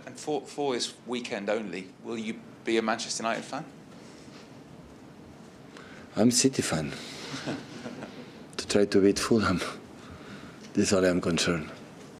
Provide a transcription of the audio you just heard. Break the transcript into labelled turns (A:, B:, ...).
A: And for this weekend only, will you be a Manchester United fan?
B: I'm City fan. To try to beat Fulham. This is all I'm concerned.